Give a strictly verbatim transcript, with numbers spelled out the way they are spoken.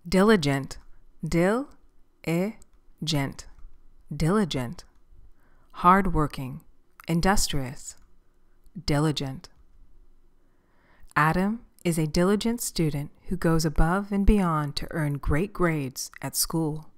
Diligent. Dil, e, gent. Diligent. Hardworking, industrious, diligent. Adam is a diligent student who goes above and beyond to earn great grades at school.